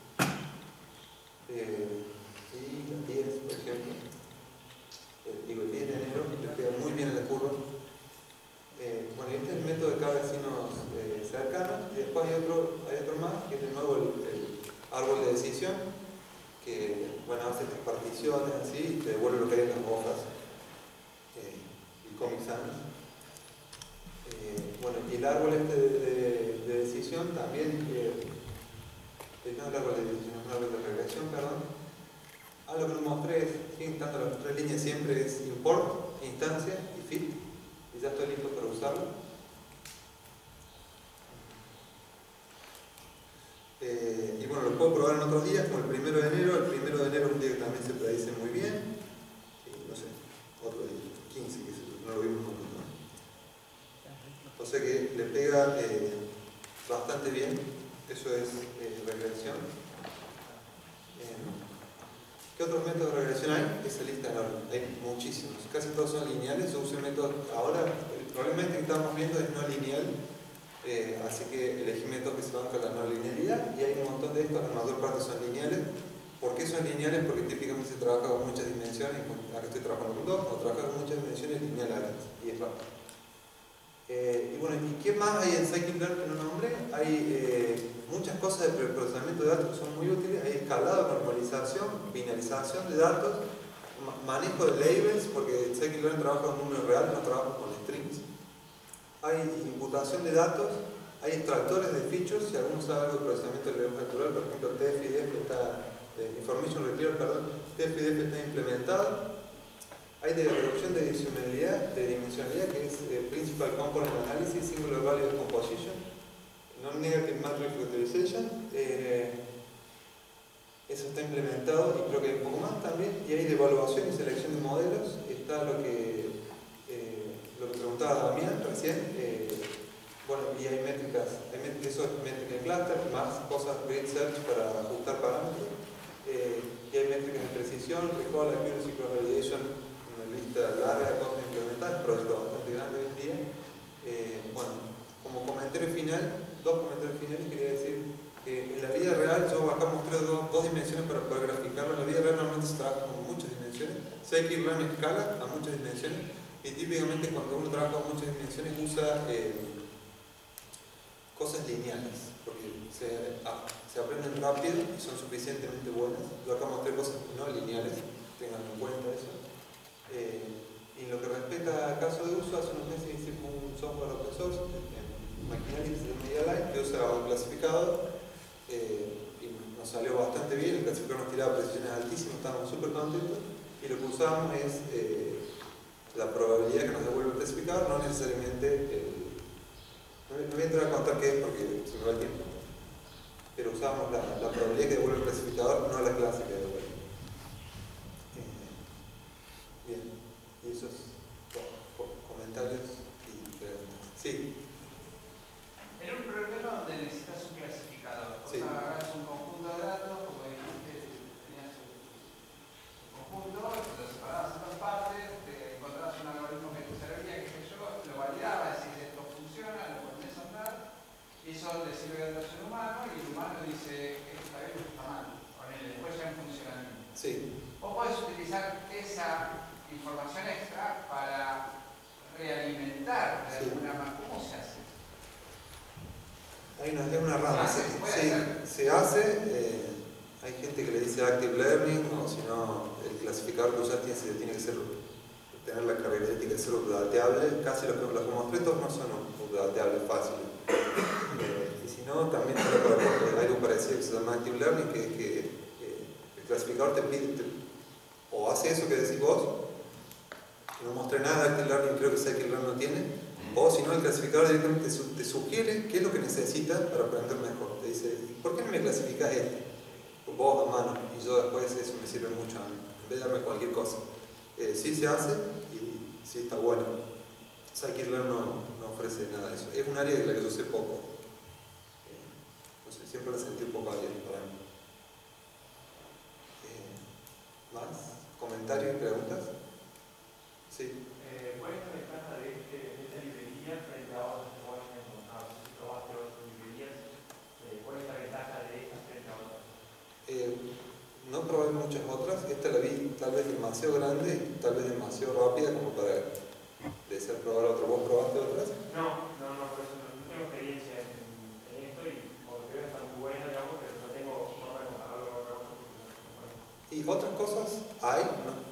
Eh, y las diez, por ejemplo, eh, digo el diez de enero le pega muy bien a la curva. Eh, bueno, este es el método de cada vecino así y te devuelve lo que hay en las hojas. Eh, y Comic Sans. Eh, bueno, y el árbol este de, de, de decisión también, eh, no el árbol de decisión, es un árbol de regresión, perdón. Ah, lo que les mostré es, siguen estando las tres líneas siempre, es import, instancia y fit, y ya estoy listo para usarlo. Eh, y bueno, lo puedo probar en otros días, como el primero de enero. El primero de enero es un día que también se predice muy bien. Sí, no sé, otro día, quince, que no lo vimos nunca. O sea que le pega eh, bastante bien. Eso es eh, regresión. Eh, ¿Qué otros métodos de regresión hay? Esa lista enorme. Hay muchísimos. Casi todos son lineales. Yo uso el método. Ahora, el probablemente que estamos viendo es no lineal. Eh, así que elegí métodos que se van con la no linealidad, y hay un montón de estos, la mayor parte son lineales. ¿Por qué son lineales? Porque típicamente se trabaja con muchas dimensiones. Acá estoy trabajando con dos, o trabaja con muchas dimensiones lineales, y es rápido. Eh, y bueno, ¿y qué más hay en Scikit-Learn que no nombré? Hay eh, muchas cosas de preprocesamiento de datos que son muy útiles. Hay escalado, normalización, binarización de datos, ma manejo de labels, porque Scikit-Learn trabaja con números reales, no trabaja con strings. Hay imputación de datos, hay extractores de features. Si alguno sabe algo de procesamiento del lenguaje natural, por ejemplo, T F I D F está, eh, Information Retrieval, perdón, T F I D F está implementado. Hay de reducción de dimensionalidad, de dimensionalidad que es eh, Principal Component Analysis, Singular Value Decomposition, Non-Negative Matrix Utilization. Eh, eso está implementado, y creo que hay un poco más también. Y hay de evaluación y selección de modelos. Está lo que, eh, lo que preguntaba Damián recién. Eh, bueno, y hay métricas, hay métricas, eso es métrica de cluster, más cosas grid search para ajustar parámetros. Eh, y hay métricas de precisión, recall, accuracy, cross validation. Una lista larga de cosas implementadas, proyecto bastante grande hoy en día. Eh, bueno, como comentario final, dos comentarios finales, quería decir que en la vida real, yo acá mostré dos, dos dimensiones para poder graficarlo. En la vida real normalmente se trabaja con muchas dimensiones. Scikit-Learn escala a muchas dimensiones, y típicamente cuando uno trabaja con muchas dimensiones usa eh, cosas lineales, porque se, ah, se aprenden rápido y son suficientemente buenas. Yo acá mostré cosas no lineales, tengan en cuenta eso. Eh, y en lo que respecta al caso de uso, hace unos meses hice un software open source en Maquinalytics de Medialine que usa un clasificador, eh, y nos salió bastante bien. El clasificador nos tiraba precisiones altísimas, estábamos súper contentos, y lo que usamos es eh, la probabilidad que nos devuelve el clasificador, no necesariamente el, no, no voy a entrar a contar qué es porque se me va el tiempo, pero usamos la, la probabilidad que devuelve el clasificador, no la clase que devuelve. Bien, y esos comentarios y preguntas. Sí. En un problema donde necesitas un clasificador, o Sí. sea, agarras un conjunto de datos, como dijiste, tenías un conjunto, lo separabas en dos partes, te encontrabas un algoritmo que te servía, que sé yo, lo validabas, decís esto funciona, lo pones a andar, y eso le sirve al ser humano, y el humano dice esto está bien o está mal, con él, después ya en funcionamiento. Sí. Vos podés utilizar esa información extra para realimentar de Sí. alguna manera. ¿Cómo se hace? Hay una, es una rama. ¿Se Se, puede se, hacer? se hace, eh, hay gente que le dice Active Learning, o si no, el clasificador que usas tiene, tiene que ser, tener la característica de ser updateable. Casi los que los que mostré todos no son updateables fáciles. Eh, y si no, también hay algo parecido que se llama Active Learning, que, que eh, el clasificador te pide, te, o hace eso que decís vos. No mostré nada de Active Learning, creo que Scikit-Learn no tiene. O si no, el clasificador directamente te sugiere qué es lo que necesitas para aprender mejor. Te dice, ¿por qué no me clasificas este? Vos a mano, y yo después eso me sirve mucho a mí, en vez de darme cualquier cosa. Eh, sí se hace y sí está bueno. Scikit-Learn no, no ofrece nada de eso. Es un área de la que yo sé poco. Eh, no sé, siempre la sentí un poco abierta para mí. Eh, ¿Más? ¿Comentarios y preguntas? Sí. Eh, ¿Cuál es la ventaja de, este, de esta librería frente a otras que vos hayas encontrado? Si probaste otras librerías, eh, ¿cuál es la ventaja de esta frente a otras? Eh, no probé muchas otras. Esta la vi tal vez demasiado grande y tal vez demasiado rápida como para desear probar otra. ¿Vos probaste otras? No, no, no, por eso no, no tengo experiencia en, en esto, y por lo que veo está muy buena, digamos, pero no tengo forma de compararlo con otra cosa. Y otras cosas hay, ¿no?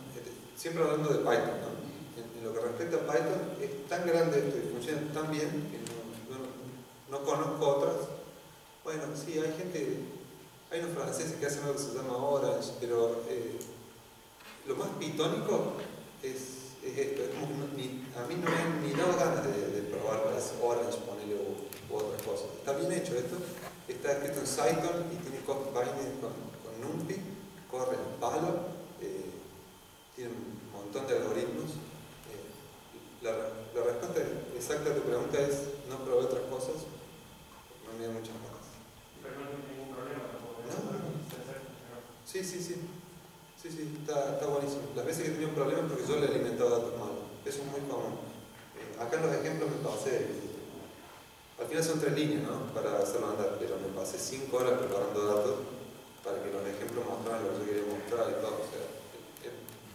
siempre hablando de Python, ¿no? En, en lo que respecta a Python, es tan grande esto y funciona tan bien que no, no, no conozco otras. Bueno, sí, hay gente, hay unos franceses que hacen algo que se llama Orange, pero eh, lo más pitónico es, es esto, es como que no, ni, a mí no me han ni dado ganas de, de probar las Orange, ponerle u, u otras cosas. Está bien hecho esto, está escrito en Cython y tiene code binding con, con NumPy, corre en palo, eh, tiene un montón de algoritmos. Eh, la, la respuesta exacta a tu pregunta es no probé otras cosas, no me da muchas ganas. Pero no hay ningún problema tampoco. No, no, no. Sí, sí, sí. Sí, sí, está, está buenísimo. Las veces que he tenido un problema es porque yo le he alimentado datos malos. Eso es muy común. Eh, acá en los ejemplos me pasé. Al final son tres líneas, ¿no? Para hacerlo andar, pero me pasé cinco horas preparando datos para que los ejemplos mostraran lo que yo quería mostrar y todo. O sea, eh,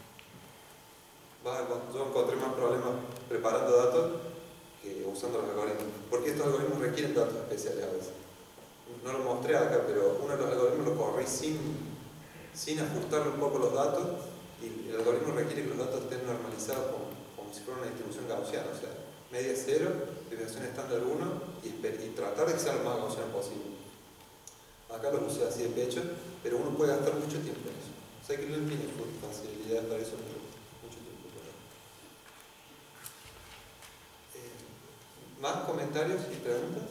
eh, yo encontré más problemas preparando datos que usando los algoritmos. Porque estos algoritmos requieren datos especiales a veces. No lo mostré acá, pero uno de los algoritmos lo corrí sin, sin ajustar un poco los datos y el algoritmo requiere que los datos estén normalizados como, como si fuera una distribución gaussiana, o sea, media cero, desviación estándar uno y, y tratar de que sea lo más gaussiano posible. Acá lo usé así de pecho, pero uno puede gastar mucho tiempo en eso. O sea que no tiene facilidad para eso, pero mucho tiempo. Eh, ¿Más comentarios y preguntas?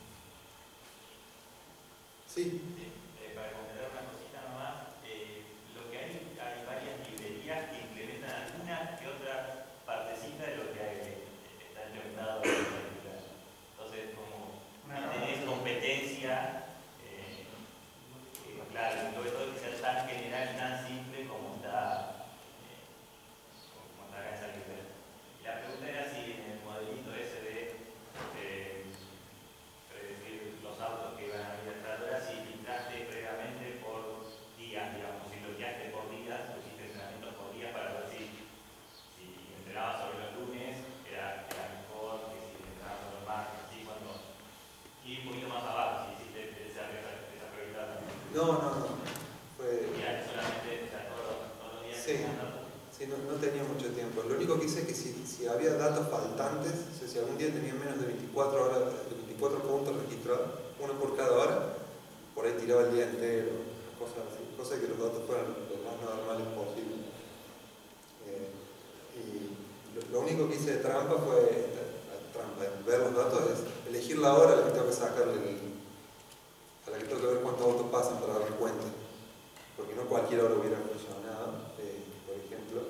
Sí. Sí, eh, para comentar una cosita nomás, eh, lo que hay, hay varias librerías que implementan alguna que otra partecita de lo que hay, eh, está implementado en la librería. Entonces, como si tenés competencia, eh, eh, claro, sobre todo que sea tan general y tan simple como está, eh, como está acá en esa librería. Y la pregunta era si en el modelito ese de eh, predecir los autos que iban a venir a tratar, si filtraste previamente por días, digamos, si lo guiaste por días, o hiciste entrenamientos por días para ver si, si entrenabas sobre los lunes, era, era mejor que si entrenabas sobre los martes, así cuando. Y un poquito más abajo, si hiciste esa, esa, esa prioridad también. No, no, no. Fue... Ya, solamente, o sea, todos, todos los días. Sí. Sí, no, no tenía mucho tiempo. Lo único que hice es que si, si había datos faltantes, o sea, si algún día tenía menos de veinticuatro horas, de veinticuatro puntos registrados, uno por cada hora, por ahí tiraba el día entero, cosas así, cosas que los datos fueran lo más normales posible. Eh, y lo, lo único que hice de trampa fue, la trampa, en ver los datos, es elegir la hora a la que tengo que sacarle el, a la que tengo que ver cuántos autos pasan para darme cuenta, porque no cualquier hora hubiera funcionado. Eh, por ejemplo,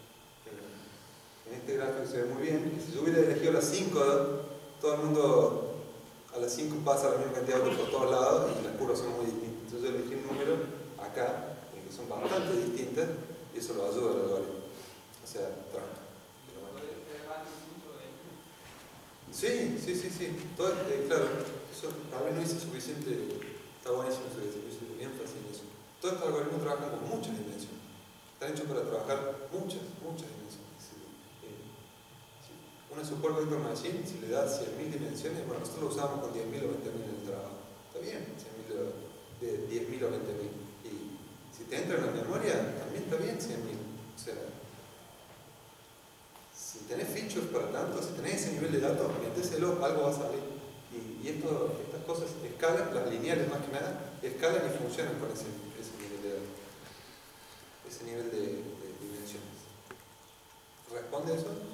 en este gráfico se ve muy bien, que si yo hubiera elegido las cinco, todo el mundo a las cinco pasa la misma cantidad de autos por todos lados y las curvas son muy distintas. Entonces yo elegí un número acá, que son bastante distintas, y eso lo ayuda al algoritmo. O sea, trampa. Sí, sí, sí, sí. Todo, eh, claro, eso tal vez no hice suficiente, está buenísimo ese suficiente énfasis en eso. Todos estos algoritmos trabajan con muchas dimensiones. Están hechos para trabajar muchas, muchas dimensiones. Si, eh, si una Support Vector Machine, si le das cien mil dimensiones, bueno, nosotros lo usamos con diez mil o veinte mil en el trabajo. Está bien, diez mil o veinte mil. Y si te entra en la memoria, también está bien cien mil. O sea, si tenés features para tanto, si tenés ese nivel de datos, méteselo, algo va a salir. Y, y esto, estas cosas escalan, las lineales más que nada, escalan y funcionan con ese, ese nivel de datos. Ese nivel de, de dimensiones. ¿Responde eso?